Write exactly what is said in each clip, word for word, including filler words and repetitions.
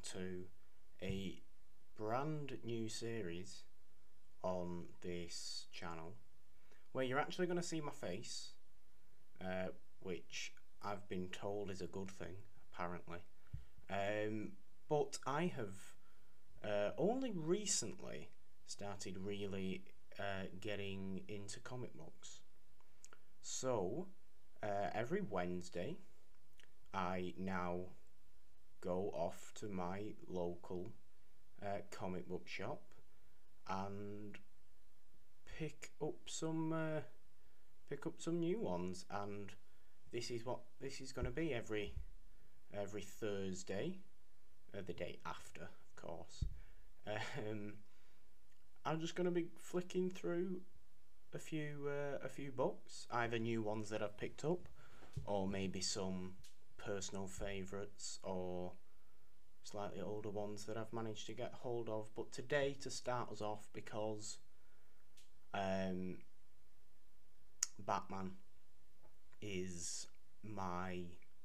to a brand new series on this channel where you're actually going to see my face, uh, which I've been told is a good thing, apparently. Um, but I have uh, only recently started really uh, getting into comic books. So, uh, every Wednesday, I now go off to my local uh, comic book shop and pick up some uh, pick up some new ones. And this is what this is going to be every every Thursday, uh, the day after, of course. Um, I'm just going to be flicking through a few uh, a few books, either new ones that I've picked up, or maybe some personal favourites, or slightly older ones that I've managed to get hold of. But today, to start us off, because um, Batman is my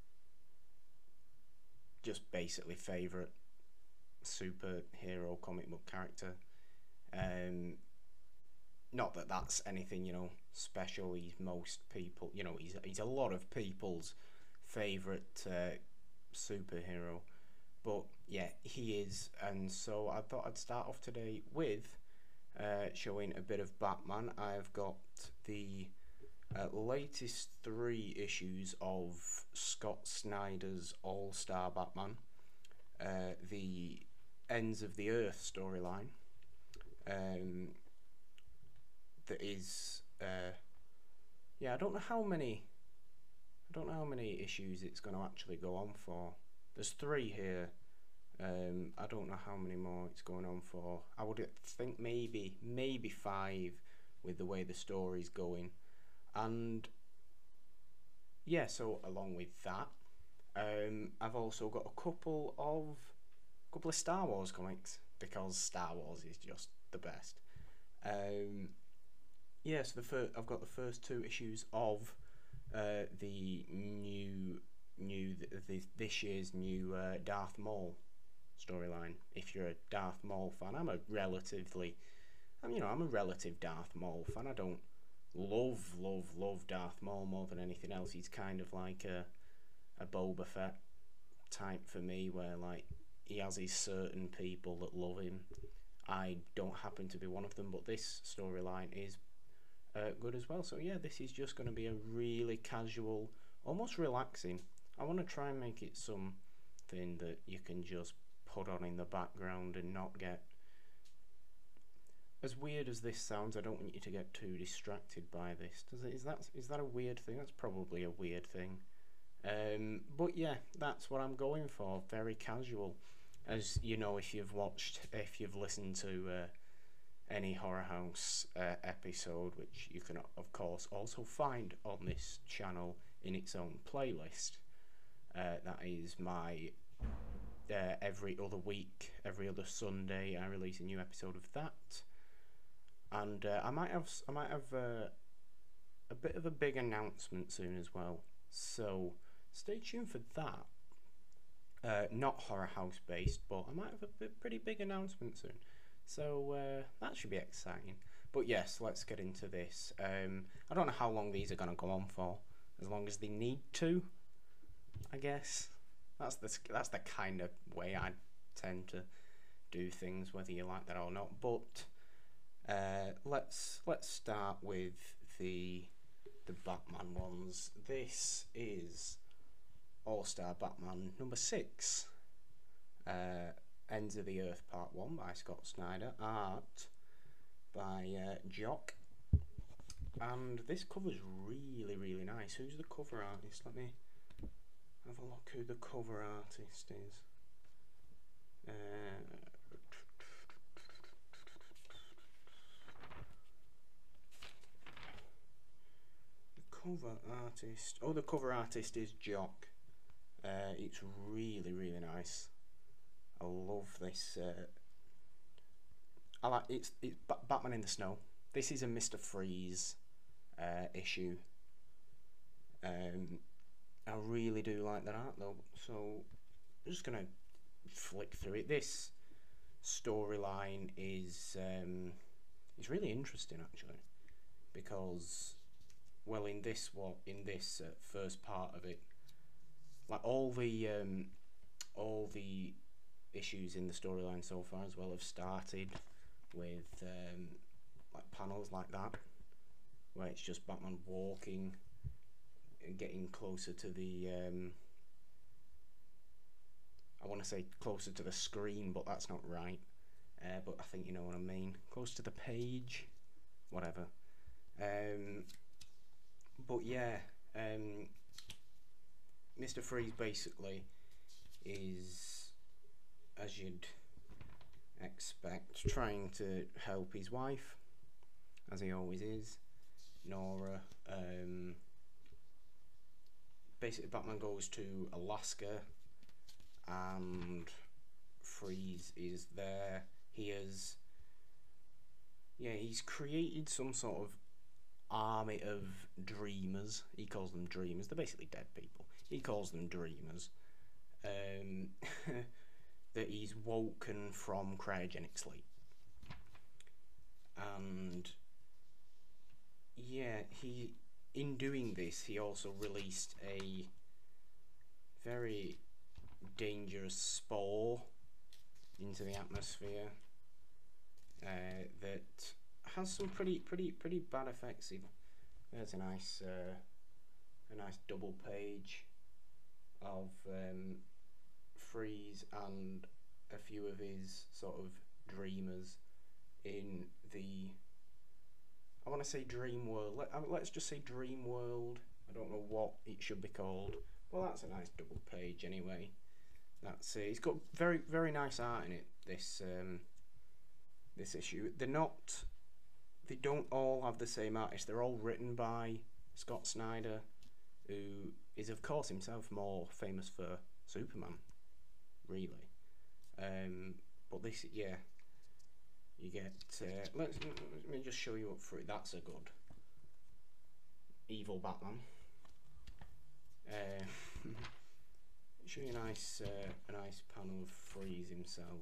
just basically favourite superhero comic book character. Um, not that that's anything, you know, special. He's most people, you know, he's he's a lot of people's favourite uh, superhero. But yeah, he is, and so I thought I'd start off today with uh, showing a bit of Batman. I've got the uh, latest three issues of Scott Snyder's All-Star Batman, uh, the Ends of the Earth storyline. Um, that is, uh, yeah, I don't know how many, I don't know how many issues it's going to actually go on for. There's three here. Um, I don't know how many more it's going on for. I would think maybe, maybe five with the way the story's going. And yeah, so along with that, um, I've also got a couple of, couple of Star Wars comics, because Star Wars is just the best. Um, yeah, so the fir- I've got the first two issues of uh, the new, new th- th- this year's new uh, Darth Maul storyline. If you're a Darth Maul fan, I'm a relatively, I'm you know I'm a relative Darth Maul fan. I don't love, love, love Darth Maul more than anything else. He's kind of like a a Boba Fett type for me, where like he has his certain people that love him. I don't happen to be one of them, but this storyline is uh, good as well. So yeah, this is just going to be a really casual, almost relaxing. I want to try and make it something that you can just put on in the background and not get, as weird as this sounds, I don't want you to get too distracted by this. Does it? Is that is that a weird thing? That's probably a weird thing. Um, but yeah, that's what I'm going for. Very casual. As you know, if you've watched, if you've listened to uh, any HorrorHouse uh, episode, which you can of course also find on this channel in its own playlist, uh, that is my uh, every other week, every other Sunday, I release a new episode of that. And uh, I might have, I might have uh, a bit of a big announcement soon as well. So stay tuned for that. Uh, not Horror House based, but I might have a bit, pretty big announcement soon. So uh, that should be exciting. But yes, let's get into this. Um, I don't know how long these are going to go on for. As long as they need to, I guess. That's the that's the kind of way I tend to do things, whether you like that or not. But uh, let's let's start with the the Batman ones. This is All-Star Batman number six, uh, Ends of the Earth Part One by Scott Snyder, art by uh, Jock, and this cover's really really nice. Who's the cover artist? Let me have a look who the cover artist is. Uh, Cover artist. Oh, the cover artist is Jock. Uh, it's really, really nice. I love this. Uh, I like it's it's Batman in the Snow. This is a Mister Freeze uh, issue. Um, I really do like that art though. So I'm just gonna flick through it. This storyline is um, is really interesting actually, because well, in this what in this uh, first part of it, like all the um, all the issues in the storyline so far as well have started with um, like panels like that, where it's just Batman walking and getting closer to the um, I want to say closer to the screen, but that's not right. Uh, but I think you know what I mean. Close to the page, whatever. Um, but yeah, um, Mister Freeze basically is, as you'd expect, trying to help his wife, as he always is, Nora. Um, basically, Batman goes to Alaska, and Freeze is there. He has, yeah, he's created some sort of army of dreamers. He calls them dreamers. They're basically dead people. He calls them dreamers. Um, that he's woken from cryogenic sleep. And yeah, he in doing this, he also released a very dangerous spore into the atmosphere uh, that has some pretty pretty pretty bad effects. There's a nice uh, a nice double page of um, Freeze and a few of his sort of dreamers in the, I want to say dream world. Let, uh, let's just say dream world. I don't know what it should be called. Well, that's a nice double page anyway. That's it. It's got very very nice art in it. This um, this issue. They're not. They don't all have the same artist. They're all written by Scott Snyder, who is of course himself more famous for Superman, really. Um, but this, yeah, you get. Uh, let's let me just show you up through. That's a good evil Batman. Uh, show you a nice, uh, a nice panel of Freeze himself,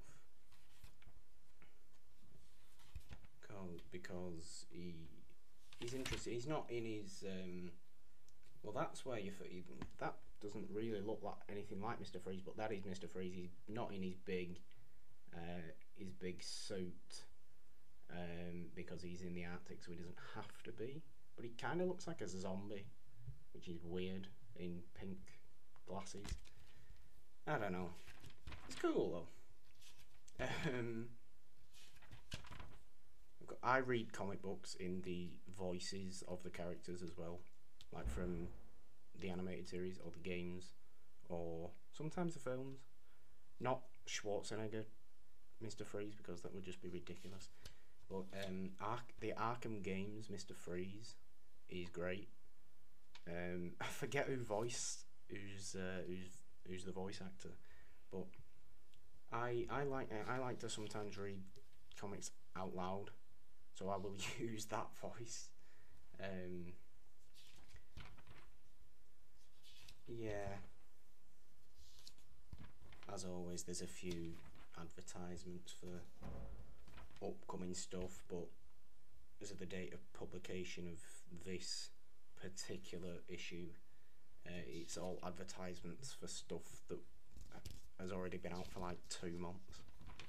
because because he he's interested. He's not in his. Um, well, that's where you that doesn't really look like anything like Mister Freeze, but that is Mister Freeze. He's not in his big, uh, his big suit, um, because he's in the Arctic, so he doesn't have to be. But he kind of looks like a zombie, which is weird, in pink glasses. I don't know. It's cool though. Um, I've got, I read comic books in the voices of the characters as well, like from the animated series or the games, or sometimes the films. Not Schwarzenegger, Mister Freeze, because that would just be ridiculous. But um, Ar- the Arkham games, Mister Freeze is great. Um, I forget who voiced who's uh, who's who's the voice actor, but I I like I like to sometimes read comics out loud, so I will use that voice. Um, yeah. As always, there's a few advertisements for upcoming stuff, but as of the date of publication of this particular issue, uh, it's all advertisements for stuff that has already been out for like two months.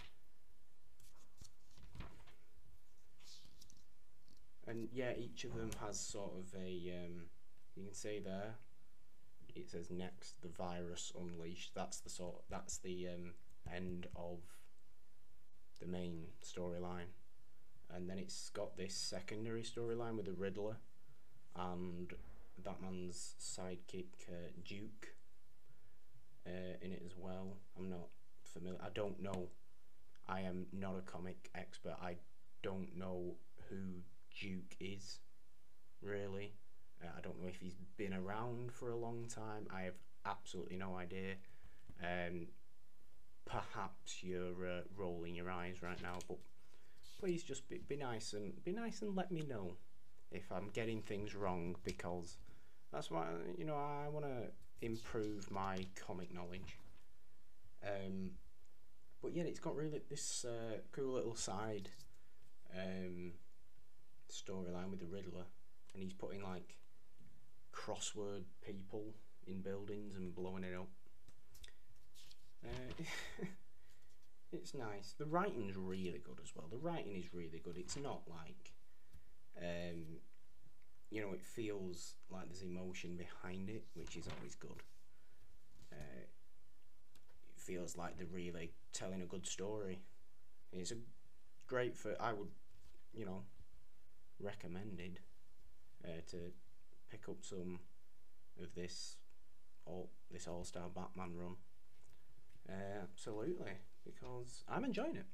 And yeah, each of them has sort of a, um, you can say there, it says next, the virus unleashed. That's the sort, that's the um, end of the main storyline. And then it's got this secondary storyline with the Riddler and Batman's sidekick uh, Duke uh, in it as well. I'm not familiar. I don't know. I am not a comic expert. I don't know who Duke is, really. Uh, I don't know if he's been around for a long time. I have absolutely no idea. Um, perhaps you're uh, rolling your eyes right now, but please just be, be nice and be nice and let me know if I'm getting things wrong, because that's why, you know, I want to improve my comic knowledge. Um, but yeah, it's got really this uh, cool little side um, storyline with the Riddler, and he's putting like crossword people in buildings and blowing it up. Uh, it's nice. The writing's really good as well. The writing is really good. It's not like, um, you know, it feels like there's emotion behind it, which is always good. Uh, it feels like they're really telling a good story. It's a great for. I would, you know, recommended uh, to pick up some of this all this All Star Batman run. Uh, absolutely, because I'm enjoying it.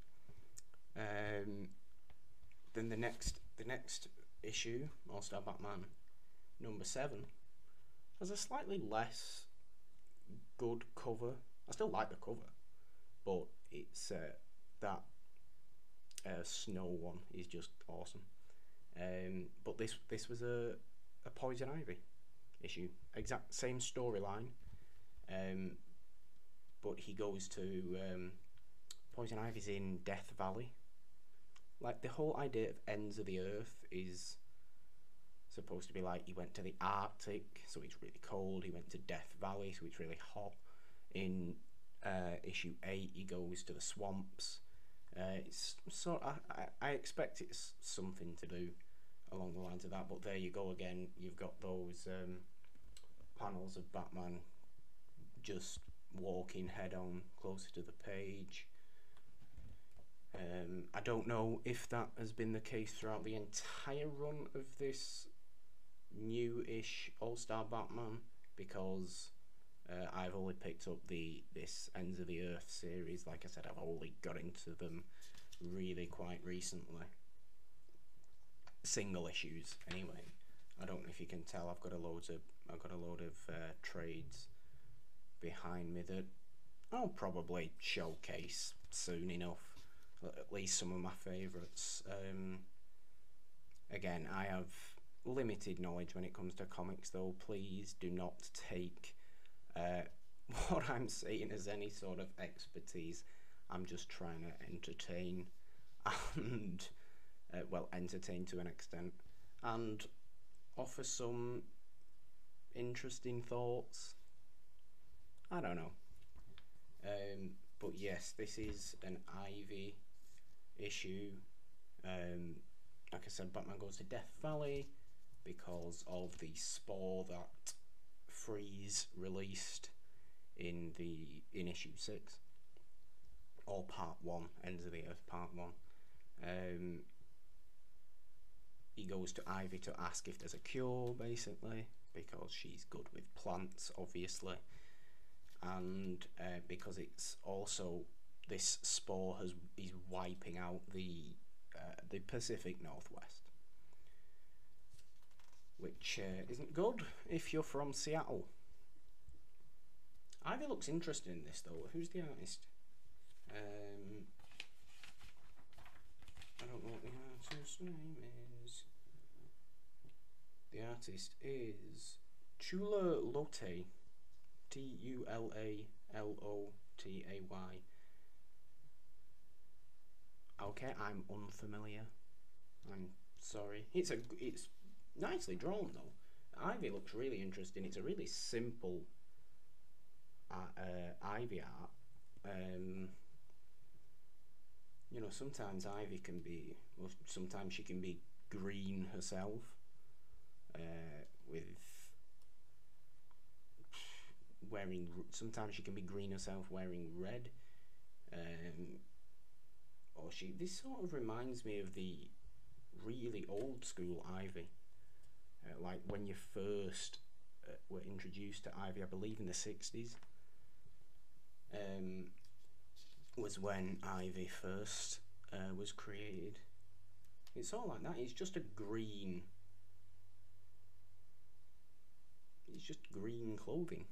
Um, then the next the next issue, All Star Batman number seven, has a slightly less good cover. I still like the cover, but it's uh, that uh, snow one is just awesome. Um, but this this was a a Poison Ivy issue, exact same storyline, um, but he goes to um, Poison Ivy's in Death Valley. Like, the whole idea of Ends of the Earth is supposed to be like he went to the Arctic, so it's really cold. He went to Death Valley, so it's really hot. In uh, issue eight, he goes to the swamps. Uh, it's sort of, I, I expect it's something to do along the lines of that, but there you go again. You've got those um, panels of Batman just walking head on closer to the page. Um, I don't know if that has been the case throughout the entire run of this new-ish All-Star Batman, because uh, I've only picked up the this Ends of the Earth series. Like I said, I've only got into them really quite recently. Single issues, anyway. I don't know if you can tell. I've got a loads of I've got a load of uh, trades behind me that I'll probably showcase soon enough. At least some of my favourites. Um, again, I have limited knowledge when it comes to comics, though. Please do not take uh, what I'm saying as any sort of expertise. I'm just trying to entertain and, uh, well, entertain to an extent, and offer some interesting thoughts. I don't know. Um, but yes, this is an Ivy issue. Um, like I said, Batman goes to Death Valley because of the spore that Freeze released in the in issue six, or part one, Ends of the Earth part one. Um, he goes to Ivy to ask if there's a cure, basically, because she's good with plants, obviously, and uh, because it's also this spore has is wiping out the uh, the Pacific Northwest, which uh, isn't good if you're from Seattle. Ivy looks interesting in this, though. Who's the artist? Um, I don't know what the artist's name is. The artist is Tula Lote, T U L A L O T A Y. Okay, I'm unfamiliar. I'm sorry. It's a it's nicely drawn, though. Ivy looks really interesting. It's a really simple uh, uh, Ivy art. Um, you know, sometimes Ivy can be, well, sometimes she can be green herself, uh, with wearing, sometimes she can be green herself wearing red, um, or she, this sort of reminds me of the really old school Ivy, uh, like when you first uh, were introduced to Ivy, I believe in the sixties, um, was when Ivy first uh, was created. It's all like that. It's just a green, it's just green clothing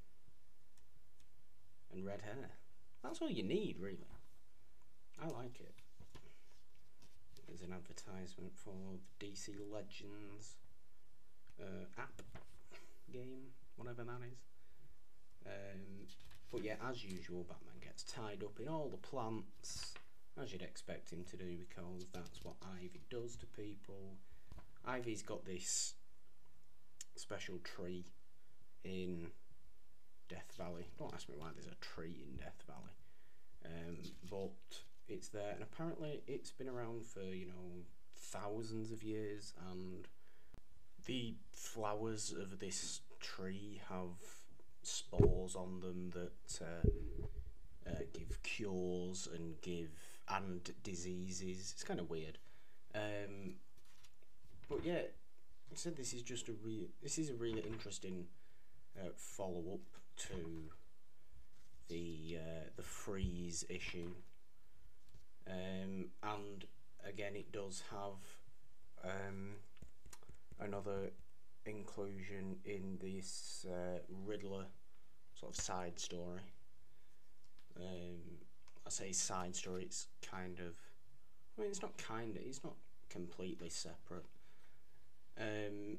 and red hair. That's all you need, really. I like it. There's an advertisement for the D C Legends uh, app, game, whatever that is. Um, But yeah, as usual, Batman gets tied up in all the plants, as you'd expect him to do, because that's what Ivy does to people. Ivy's got this special tree in Death Valley. Don't ask me why there's a tree in Death Valley. Um, but it's there, and apparently it's been around for, you know, thousands of years, and the flowers of this tree have spores on them that uh, uh, give cures and give and diseases. It's kind of weird, um, but yeah, I said this is just a real. This is a really interesting uh, follow up to the uh, the freeze issue, um, and again it does have um, another inclusion in this uh, Riddler sort of side story. Um, I say side story, it's kind of, I mean, it's not kind of, it's not completely separate. Um,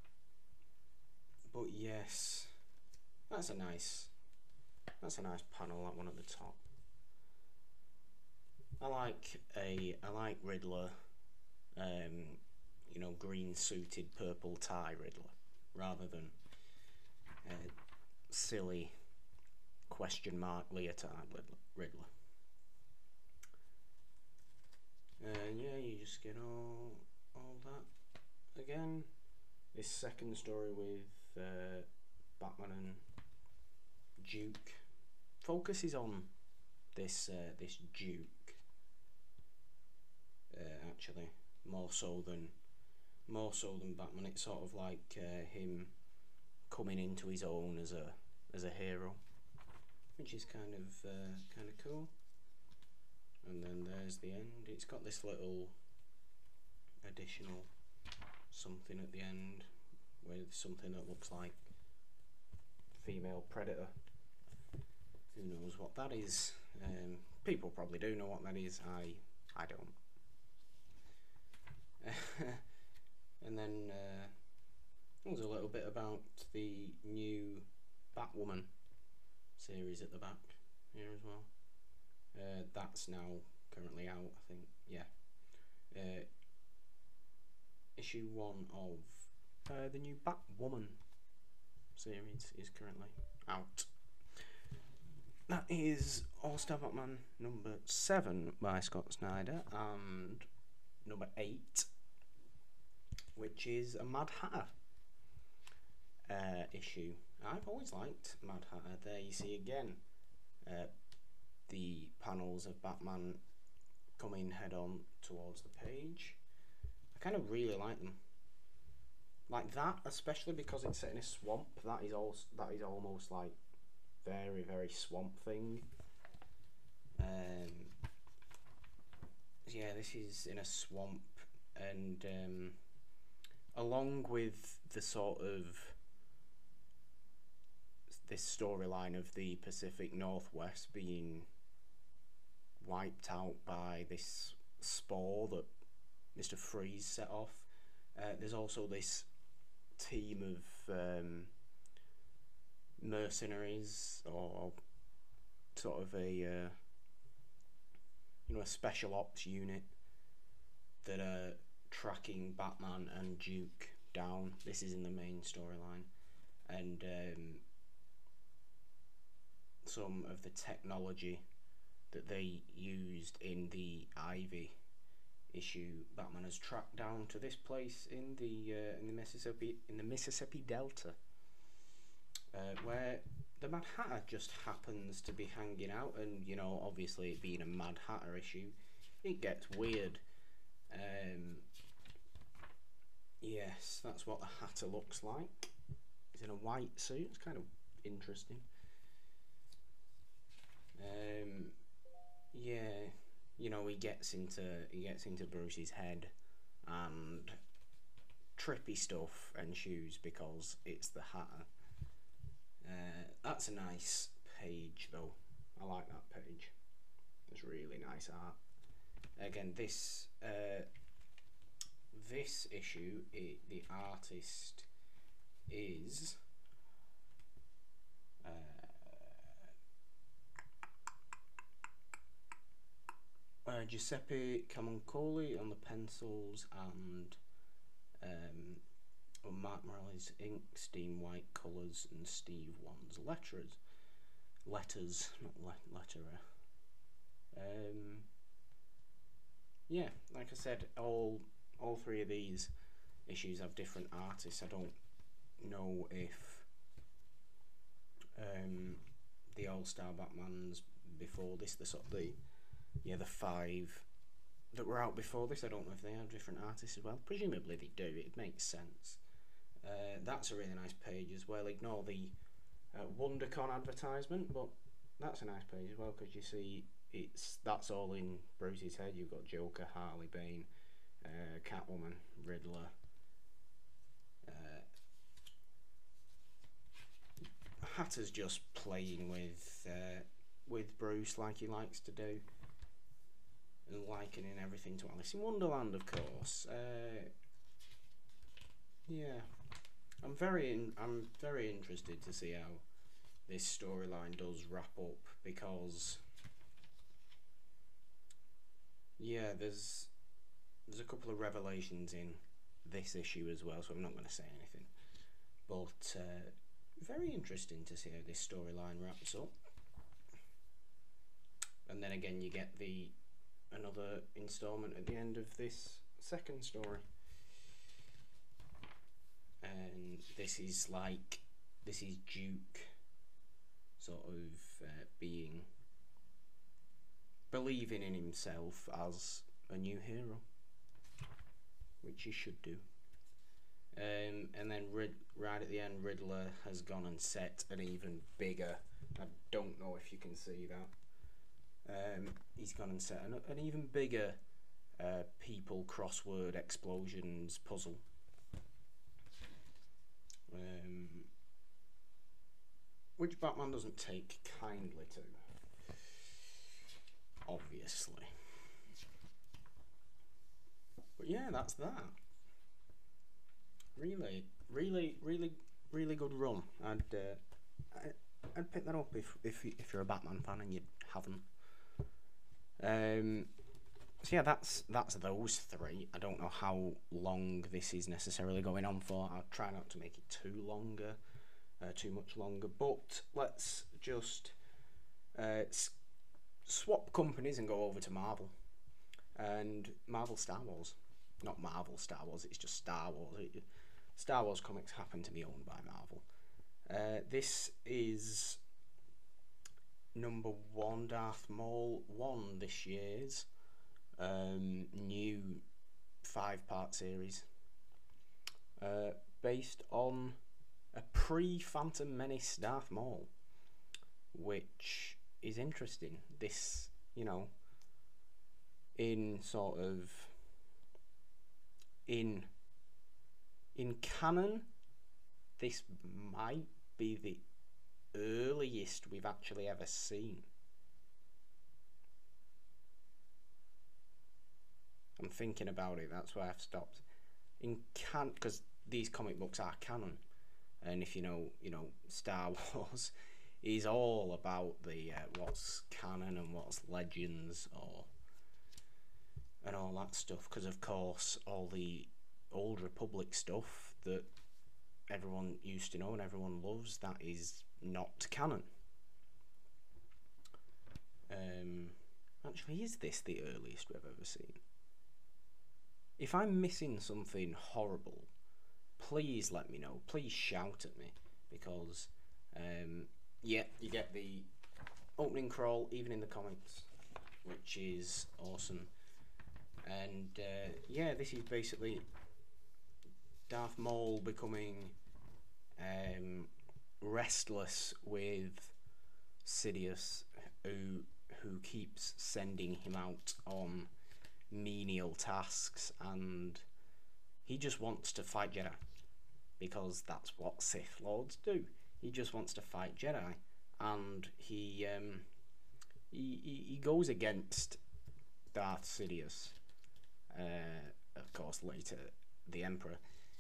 but yes, that's a nice, that's a nice panel, that one at the top. I like a, I like Riddler, um, you know, green suited purple tie Riddler, rather than uh, silly question mark leotard Riddler. And yeah, you just get all all that again. This second story with uh, Batman and Duke focuses on this uh, this Duke uh, actually more so than more so than Batman. It's sort of like uh, him coming into his own as a as a hero, which is kind of uh, kind of cool. And then there's the end. It's got this little additional something at the end with something that looks like female predator. Who knows what that is? Um, people probably do know what that is. I I don't. And then uh, there's a little bit about the new Batwoman series at the back here as well. Uh, that's now currently out, I think. Yeah. Uh, issue one of uh, the new Batwoman series is currently out. That is All-Star Batman number seven by Scott Snyder, and number eight, which is a Mad Hatter uh, issue. I've always liked Mad Hatter. There you see again uh, the panels of Batman coming head on towards the page. I kind of really like them. Like that, especially because it's set in a swamp. That is all. That is almost like very, very Swamp Thing. Um, yeah, this is in a swamp, and um, along with the sort of this storyline of the Pacific Northwest being wiped out by this spore that Mister Freeze set off, uh, there's also this team of um, mercenaries, or sort of a uh, you know, a special ops unit that are tracking Batman and Duke down. This is in the main storyline, and um, some of the technology that they used in the Ivy issue, Batman has tracked down to this place in the uh, in the Mississippi in the Mississippi Delta, uh, where the Mad Hatter just happens to be hanging out. And you know, obviously it being a Mad Hatter issue, it gets weird. Um, yes, that's what the Hatter looks like. He's in a white suit. It's kind of interesting. Um, yeah, you know, he gets into he gets into Bruce's head, and trippy stuff ensues because it's the Hatter. Uh, that's a nice page, though. I like that page. It's really nice art. Again, this uh, this issue, it, the artist is uh, uh, Giuseppe Camuncoli on the pencils, and um, well, Mark Morelli's ink, Steen White colours, and Steve Wan's letters. Letters, not le- letterer. Um, yeah, like I said, all all three of these issues have different artists. I don't know if um, the All Star Batmans before this, the sort of the yeah the five that were out before this, I don't know if they have different artists as well. Presumably they do. It makes sense. Uh, that's a really nice page as well. Ignore the uh, WonderCon advertisement, but that's a nice page as well, because you see it's that's all in Bruce's head. You've got Joker, Harley, Bane, uh, Catwoman, Riddler. Uh, Hatter's just playing with uh, with Bruce like he likes to do, and likening everything to Alice in Wonderland, of course. Uh, yeah, I'm very in, I'm very interested to see how this storyline does wrap up, because yeah, there's there's a couple of revelations in this issue as well, so I'm not going to say anything. But uh, very interesting to see how this storyline wraps up. And then again, you get the another instalment at the end of this second story. And this is like, this is Duke sort of uh, being, believing in himself as a new hero, which he should do. Um, and then Rid- right at the end, Riddler has gone and set an even bigger, I don't know if you can see that, um, he's gone and set an, an even bigger uh, people crossword explosions puzzle. Um, which Batman doesn't take kindly to, obviously. But yeah, that's that. Really, really, really, really good run. I'd, uh, I, I'd pick that up if if if you're a Batman fan and you haven't. Um, so yeah, that's that's those three. I don't know how long this is necessarily going on for. I'll try not to make it too longer, uh, too much longer. But let's just uh, s- swap companies and go over to Marvel and Marvel Star Wars. Not Marvel Star Wars. It's just Star Wars. It, Star Wars comics happen to be owned by Marvel. Uh, this is number one, Darth Maul one, this year's um, new five-part series, uh, based on a pre-Phantom Menace Darth Maul, which is interesting. This, you know, in sort of in in canon, this might be the earliest we've actually ever seen. I'm thinking about it, that's why I've stopped. In can because these comic books are canon, and if you know, you know, Star Wars is all about the uh, what's canon and what's legends, or and all that stuff. Because of course, all the Old Republic stuff that everyone used to know and everyone loves, that is not canon. Um, actually, is this the earliest we've ever seen? If I'm missing something horrible, please let me know. Please shout at me, because um, yeah, you get the opening crawl even in the comics, which is awesome. And uh, yeah, this is basically Darth Maul becoming um, restless with Sidious, who who keeps sending him out on menial tasks, and he just wants to fight Jedi, because that's what Sith Lords do. He just wants to fight Jedi, and he um, he, he, he goes against Darth Sidious, uh, of course later the Emperor,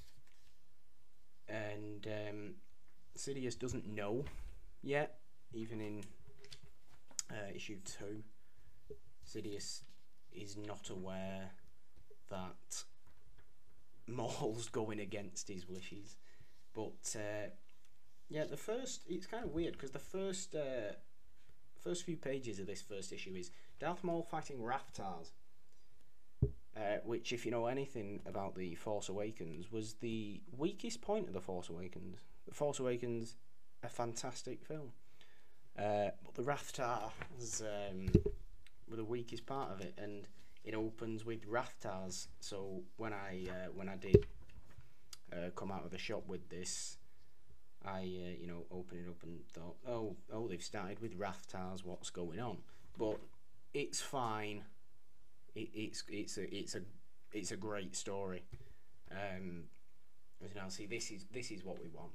and um, Sidious doesn't know yet, even in uh, issue two. Sidious is not aware that Maul's going against his wishes. But uh, yeah, the first, it's kind of weird because the first uh, first few pages of this first issue is Darth Maul fighting Raftars, uh, which, if you know anything about The Force Awakens, was the weakest point of The Force Awakens. The Force Awakens, a fantastic film, uh, but the Raftars um, were the weakest part of it, and it opens with Raftars. So when I uh, when I did uh, come out of the shop with this, I uh, you know opened it up and thought, oh oh they've started with Raftars. What's going on? But it's fine. It, it's it's a it's a it's a great story. Um, as you now see, this is this is what we want.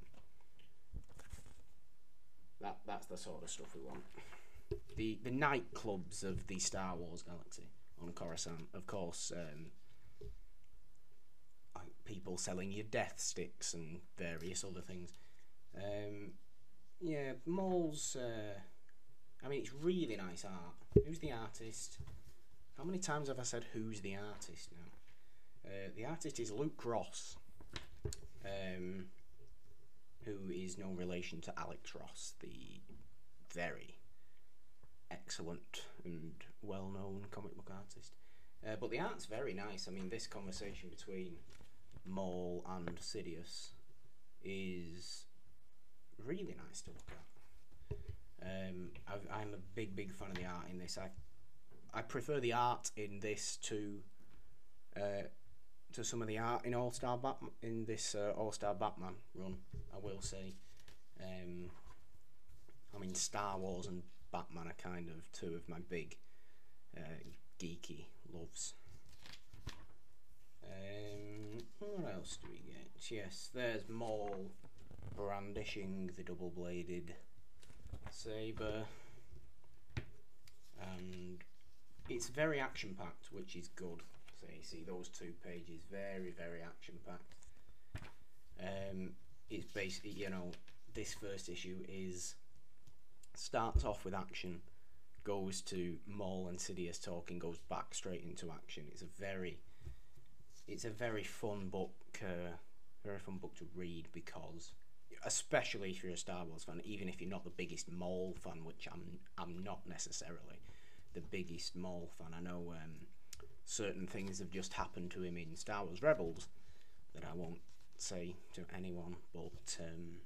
That that's the sort of stuff we want. The the nightclubs of the Star Wars galaxy on Coruscant, of course. Um, like people selling you death sticks and various other things. Um, yeah, Maul's. Uh, I mean, it's really nice art. Who's the artist? How many times have I said who's the artist now? Uh, the artist is Luke Ross, um, who is no relation to Alex Ross, the very excellent and well-known comic book artist. Uh, but the art's very nice. I mean, this conversation between Maul and Sidious is really nice to look at. Um, I've, I'm a big, big fan of the art in this. I I prefer the art in this to uh, to some of the art in All Star Batman in this uh, All Star Batman run. I will say. Um, I mean, Star Wars and Batman are kind of two of my big uh, geeky loves. Um, what else do we get? Yes, there's Maul brandishing the double-bladed saber, and it's very action-packed, which is good. So you see those two pages, very, very action-packed. Um, it's basically, you know, this first issue is starts off with action, goes to Maul and Sidious talking, goes back straight into action. It's a very, it's a very fun book, uh, very fun book to read because, especially if you're a Star Wars fan, even if you're not the biggest Maul fan, which I'm, I'm not necessarily the biggest Maul fan. I know um, certain things have just happened to him in Star Wars Rebels that I won't say to anyone, but um,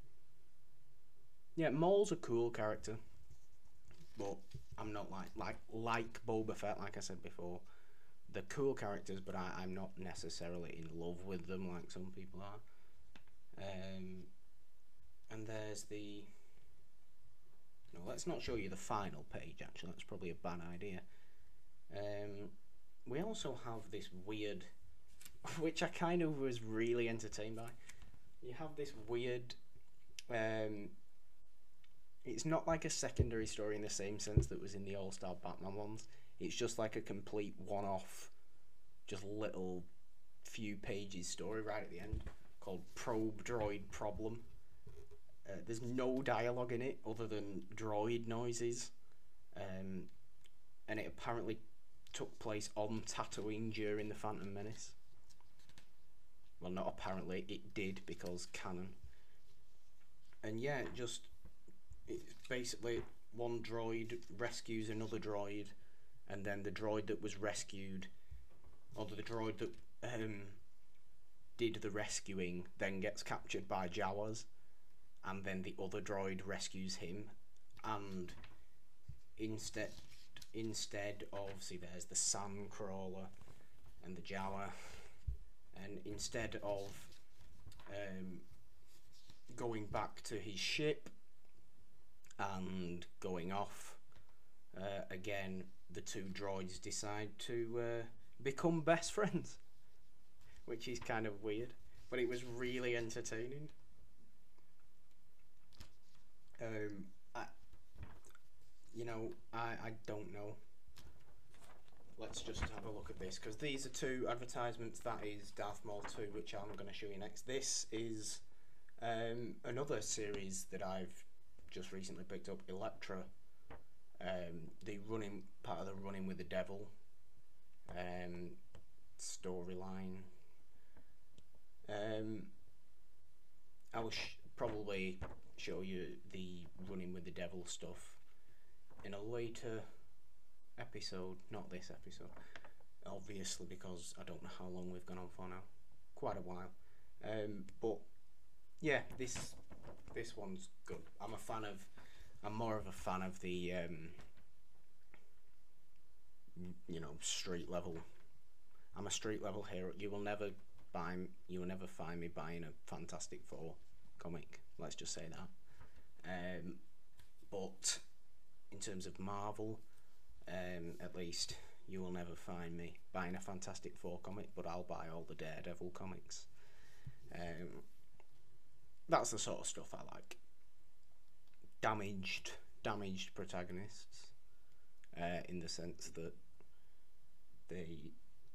yeah, Maul's a cool character, but I'm not like like like Boba Fett, like I said before. They're cool characters, but I, I'm not necessarily in love with them like some people are. Um, and there's the. No, let's not show you the final page. Actually, that's probably a bad idea. Um, we also have this weird, which I kind of was really entertained by. You have this weird. Um, it's not like a secondary story in the same sense that was in the All-Star Batman ones. It's just like a complete one-off, just little few pages story right at the end called Probe Droid Problem. Uh, there's no dialogue in it other than droid noises, um, and it apparently took place on Tatooine during the Phantom Menace. Well, not apparently, it did because canon. And yeah, it just it's basically one droid rescues another droid, and then the droid that was rescued, or the droid that um, did the rescuing, then gets captured by Jawas. And then the other droid rescues him, and instead, instead of see, there's the Sandcrawler and the Jawa, and instead of um, going back to his ship and going off uh, again, the two droids decide to uh, become best friends, which is kind of weird, but it was really entertaining. Um, I, you know, I, I don't know. Let's just have a look at this, because these are two advertisements. That is Darth Maul two, which I'm going to show you next. This is um, another series that I've just recently picked up, Electra. Um, the running part of the Running with the Devil um, storyline. Um, I'll sh- probably show you the running with the devil stuff in a later episode, not this episode, obviously, because I don't know how long we've gone on for now. Quite a while. Um, but yeah, this this one's good. I'm a fan of. I'm more of a fan of the um, you know, street level. I'm a street level hero. You will never buy. You will never find me buying a Fantastic Four comic. Let's just say that. Um, but in terms of Marvel, um, at least, you will never find me buying a Fantastic Four comic. But I'll buy all the Daredevil comics. Um, that's the sort of stuff I like. Damaged, damaged protagonists, uh, in the sense that they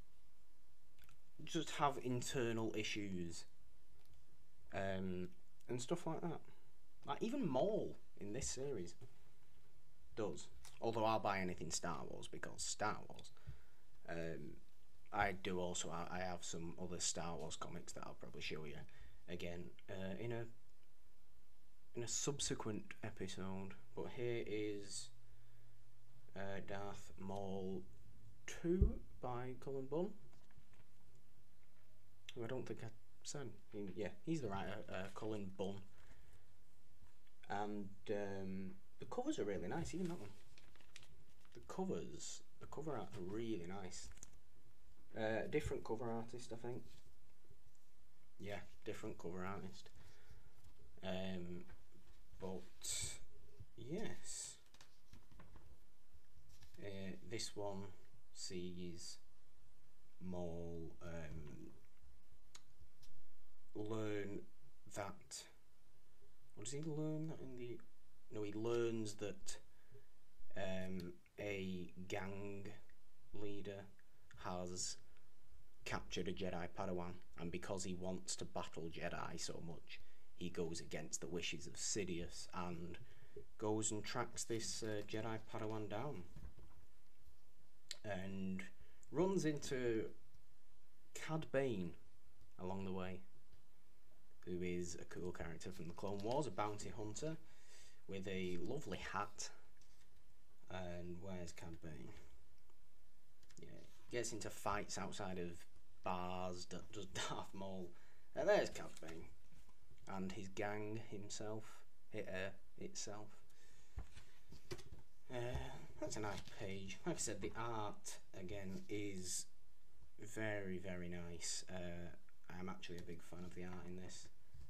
just have internal issues, um, and stuff like that. Like even Maul in this series does. Although I'll buy anything Star Wars because Star Wars. Um, I do also. I have some other Star Wars comics that I'll probably show you again uh, in a in a subsequent episode. But here is uh, Darth Maul two by Cullen Bunn, who I don't think I said. Yeah, he's the writer, uh, Cullen Bunn. And um, the covers are really nice, even that one. The covers, the cover art are really nice. Uh, different cover artist, I think. Yeah, different cover artist. Um, but yes, uh, this one sees Maul um, learn that. What does he learn in the? No, he learns that um, a gang leader has captured a Jedi Padawan, and because he wants to battle Jedi so much, he goes against the wishes of Sidious and goes and tracks this uh, Jedi Padawan down and runs into Cad Bane along the way, who is a cool character from the Clone Wars, a bounty hunter with a lovely hat. And where's Cad Bane? Yeah, gets into fights outside of bars, does Darth Maul. Uh, there's Cad Bane. And his gang himself, it, uh, itself. Uh, that's a nice page. Like I said, the art, again, is very, very nice. Uh, I'm actually a big fan of the art in this.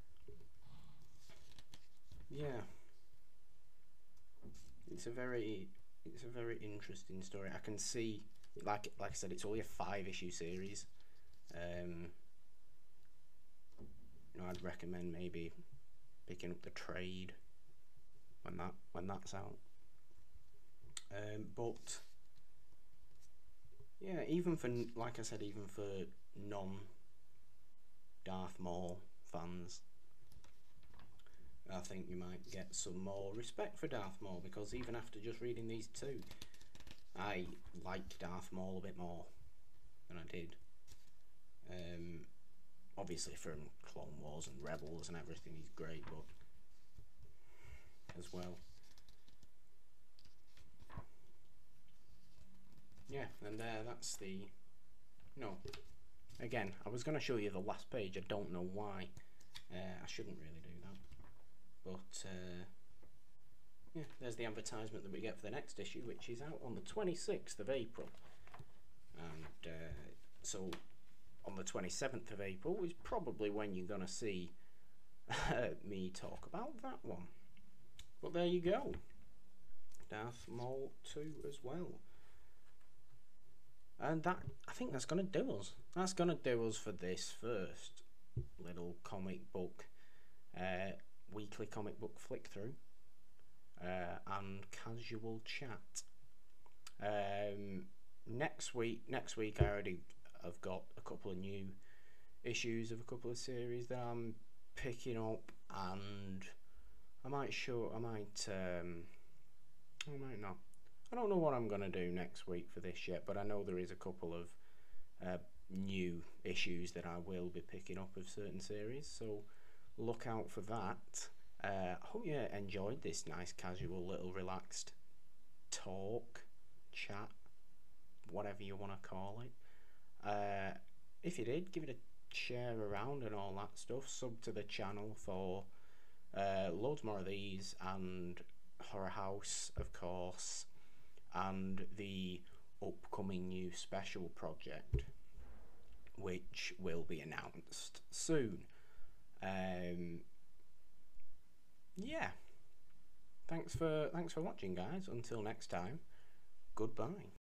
Yeah. It's a very, it's a very interesting story. I can see, like, like I said, it's only a five-issue series. Um, you know, I'd recommend maybe picking up the trade when that when that's out. Um, but yeah, even for, like I said, even for non Darth Maul fans, I think you might get some more respect for Darth Maul, because even after just reading these two, I like Darth Maul a bit more than I did. Um, obviously from Clone Wars and Rebels and everything, he's great, but as well. Yeah, and there, that's the... No. Again, I was going to show you the last page. I don't know why. Uh, I shouldn't really do that. But, uh, yeah, there's the advertisement that we get for the next issue, which is out on the twenty-sixth of April. And uh, so, on the twenty-seventh of April is probably when you're going to see me talk about that one. But there you go. Darth Maul two as well. And that, I think that's going to do us. That's going to do us for this first little comic book, uh, weekly comic book flick through, uh, and casual chat. Um, next week, next week I already have got a couple of new issues of a couple of series that I'm picking up, and I might show, I might, um, I might not. I don't know what I'm going to do next week for this yet, but I know there is a couple of uh, new issues that I will be picking up of certain series, so look out for that. I uh, hope you enjoyed this nice, casual, little relaxed talk, chat, whatever you want to call it. Uh, if you did, give it a share around and all that stuff. Sub to the channel for uh, loads more of these, and Horror House, of course, and the upcoming new special project, which will be announced soon. Um, yeah. Thanks for thanks for watching, guys. Until next time, goodbye.